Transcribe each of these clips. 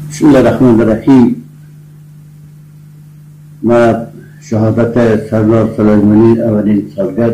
بسم الله الرحمن الرحیم. ما شهادت سردار سلیمانی اولین سالگرد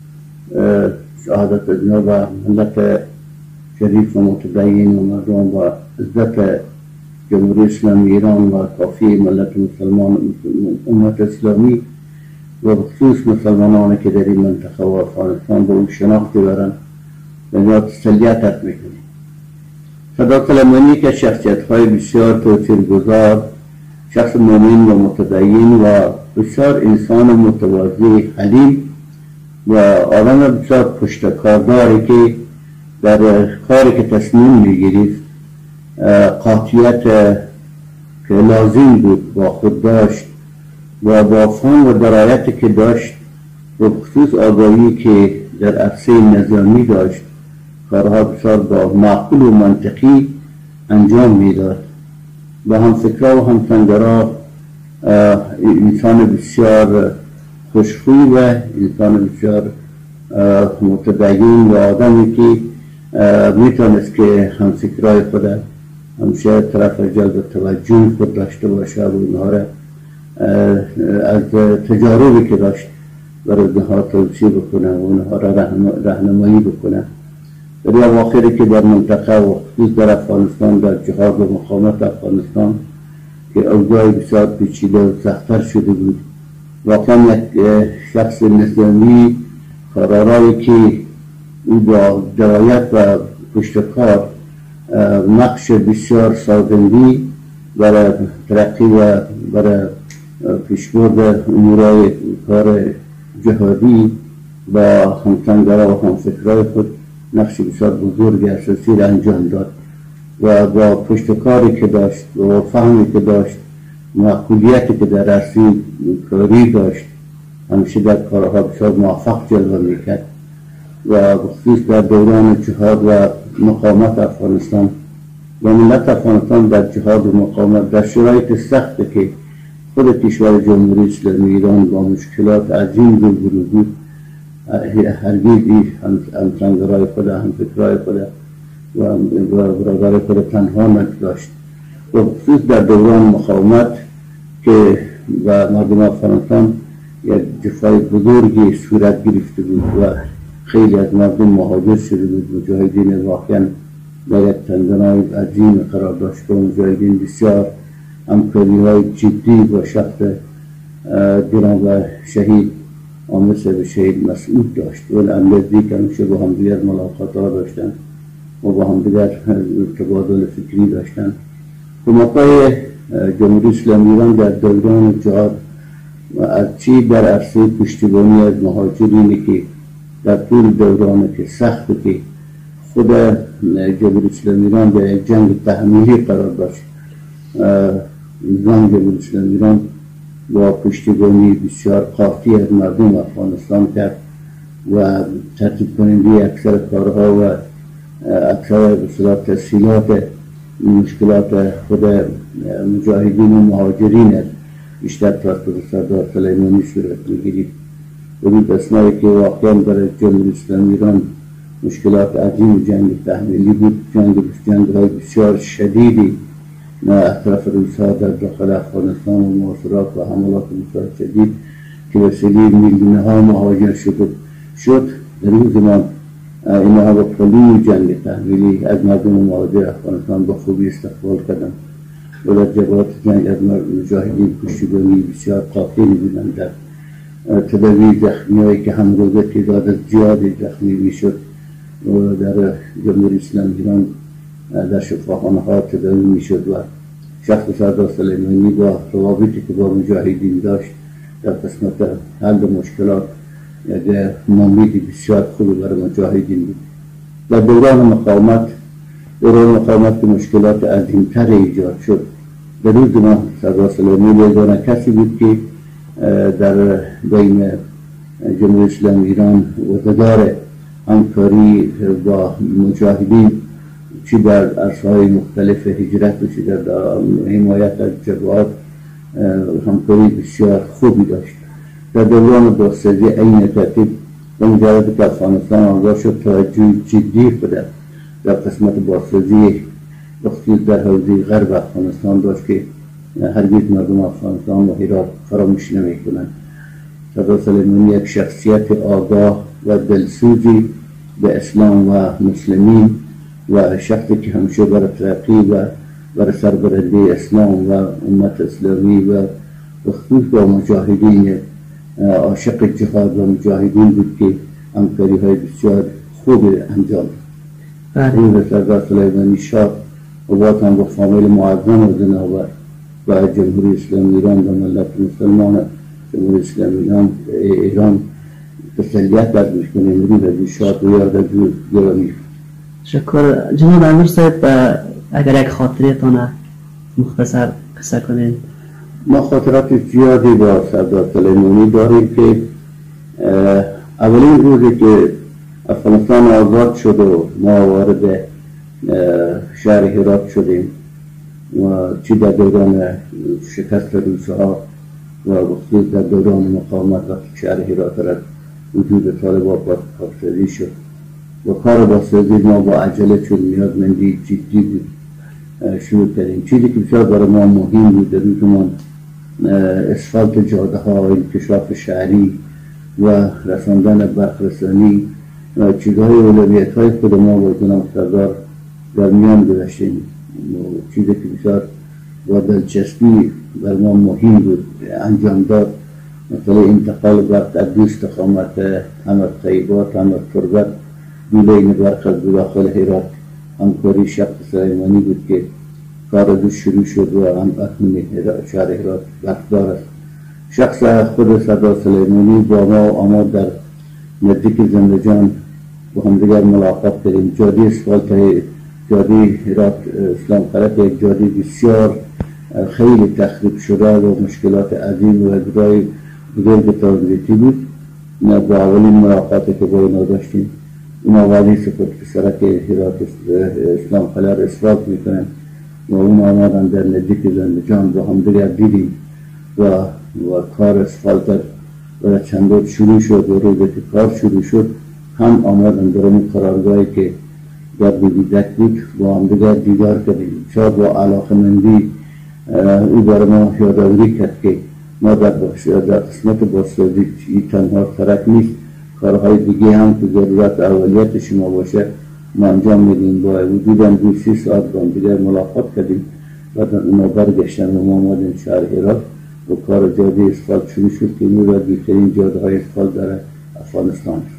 شهادت جناب ملت شریف و متدین و مردم و عزت جمهوری اسلامی ایران و کافی ملت مسلمان امت اسلامی و بخصوص مسلمانانی که در این منطقه و افغانستان به اون شناختی برن و تسلیت میکنیم. سردار سلیمانی که شخصیت‌های بسیار تاثیرگذار، شخص مؤمن و متدین و بسیار انسان متواضع حلیم و آدم بسیار پشتکارداری که در کاری که تصمیم میگیرید قاطعیت که لازم بود با خود داشت و با فهم و درایتی که داشت و بخصوص آگاهی که در عرصه نظامی داشت کارها بسیار با معقول و منطقی انجام میداد. و هم فکرها و هم سنگرها انسان بسیار خوشخوی و انسان بسیار متدین و آدمی که میتونست که هم فکرهای خود همیشه طرف جلب توجه خود داشته باشه و اونها را از تجاربی که داشت برای اونها توصیه بکنه و اونها را راهنمایی بکنه. در اواخری که در منطقه و خصوص در افغانستان در جهاد و مقاومت افغانستان که اوضاع بسیار پیچیده و سخت‌تر شده بود، واقعا یک شخص نظامی کارآرایی که او با درایت و پشتکار نقش بسیار سازنده برای ترقی و برای پیشبرد امورای کار جهادی و همسنگرها و همفکرهای خود نقش بسیار بزرگ اساسی را انجام داد و با پشتکاری که داشت و فهمی که داشت، معقولیتی که در عرصه کاری داشت، همیشه در کارها بسیار موفق جلوه میکرد و بخصوص در دوران جهاد و مقاومت افغانستان و ملت افغانستان در جهاد و مقاومت در شرایط سختی که خود کشور جمهوری اسلامی ایران با مشکلات عظیم روبرو بود، هرگز همسنگرهای خود، همفکرهای خود و برادرهای خود تنها نگذاشت و بخصوص در دوران مقاومت که و مردم افغانستان یک جفای بزرگی صورت گرفته بود و خیلی از مردم مهاجر شده بود. مجاهدین واقعا در یک تنگنای عظیم قرار داشت و مجاهدین بسیار همکاری‌های جدی با شخص گران و شهید عامر صاحب شهید مسعود داشت و نزدیک همیشه با هم دیگر ملاقات‌ها داشتن و با هم دیگر تبادل فکری داشتن. حکومت‌های جمهوری اسلامی ایران در دوران جهاد و از چی در عرصه پشتیبانی از مهاجرینی که در طول دوران که سخت که خود جمهوری اسلامی ایران در یک جنگ تحمیلی قرار داشت، نظام جمهوری اسلامی ایران با پشتیبانی بسیار قاطع از مردم افغانستان کرد و ترتیب کننده اکثر کارها و اکثر بسیار تسهیلات مشکلات خود مجاهدین و مهاجرین بیشتر توسط سردار سلیمانی صورت میگیرید. بدون اسنایی که واقعا برای جمهوری اسلامی ایران مشکلات عظیم جنگ تحمیلی بود، جنگ‌های بسیار شدیدی از طرف روس‌ها در داخل افغانستان و محاصرات و حملات بسیار شدید که وسیله میلیون‌ها مهاجر شد. در این زمان اینها با پلوی جنگ تحمیلی از مردم مهاجر افغانستان با خوبی استقبال کردند و در جبهات جنگ از مجاهدین پشتیبانی بسیار قاطعی بودند. در تداوی زخمی‌هایی که هم روزه تعداد زیادی زخمی میشد و در جمهوری اسلامی ایران در شفاخانه‌ها تداوی میشد و شخص سردار سلیمانی با روابطی که با مجاهدین داشت در قسمت حل مشکلات یک نامید بسیار خوب برای مجاهدین بود. در دوران مقاومت که مشکلات عظیم‌تر ایجاد شد، در روز ما سردار سلیمانی یگانه کسی بود که در بین جمهوری اسلامی ایران وزدار همکاری با مجاهدین چی در عرصه‌های مختلف هجرت و چی در حمایت از جبهات همکاری بسیار خوبی داشت. در دوران بازسازی عین ترتیب و مجاهدت که افغانستان آغاز شد، توجه جدی خود در قسمت بازسازی بخصوص در حوزه غرب افغانستان داشت که هرگز مردم افغانستان و هرات فراموش نمیکنند. سردار سلیمانی یک شخصیت آگاه و دلسوزی به اسلام و مسلمین و شخصی که همیشه بر ترقی و بر سربلندی اسلام و امت اسلامی و بخصوص با مجاهدین عاشق جهاد و مجاهدین بود که همکاری های بسیار خوب انجام داد. روز سردار سلیمانی شاه و باز هم با فامیل معظم و جناب و جمهوری اسلامی ایران و ملت مسلمان جمهوری اسلامی ایران تسلیت درد میکنیم. روز از شاد و یاد از گرامی. شکر جناب امیر صاحب، اگر یک خاطره تانه مختصر قصه کنید. ما خاطرات زیادی با سردار سلیمانی داریم که اولین روزی که افغانستان آزاد شد و ما وارد شهر هرات شدیم و چی در دوران شکست روس‌ها و بخصوص در دوران مقاومت وقتی شهر هرات را وجود طالبان پاسداری شد و کار بازسازی ما با عجله چون نیازمندی جدی بود شروع کردیم. چیزی که بسیار برای ما مهم بود در روز زمان اسفالت جاده ها، انکشاف شهری و رساندن برق‌رسانی و چیزهای اولویت های خود ما با جناب سردار در میان گذاشتیم. چیزی که بسیار با دلچسبی بر ما مهم بود انجام داد، مثلا انتقال برق از دو استقامت حمد طیبات حمد تربت بین برق از داخل هرات همکاری شخص سلیمانی بود که کار دو شروع شد و هم اکنون شهر هرات برقدار است. شخص خود سردار سلیمانی با ما آمد در نزدیک زندجان با هم دیگر ملاقات کردیم. جاده اسفالت جاده هرات اسلام خلق یک جاده بسیار خیلی تخریب شده و مشکلات عظیم و اجرای بزرگ تازیتی بود. با اولین ملاقاتی که با اینا داشتیم اون آوازی سپرد که سرک هرات اسلام خلق اسفالت میکنن و اون آمدن در نزدیک زندجان با هم دیگر دیدیم و کار اسفالت و چند روز شروع شد و روزی که کار شروع شد هم آمدن در اون قرارگاهی که در بیدک بود با هم دیگر دیدار کردیم. شاید با علاقمندی او بر ما یادآوری کرد که ما در قسمت بازسازی تنها سرک نیست، کارهای دیگه هم که ضرورت اولیت شما باشه ما انجام میدیم. با وجودم 2-3 ساعت با هم دیگر ملاقات کردیم و اونا برگشتن و ما آمدیم شهر هرات و کار جاده اسفالت شروع شد که اون را بیشترین جاده های اسفالت در افغانستان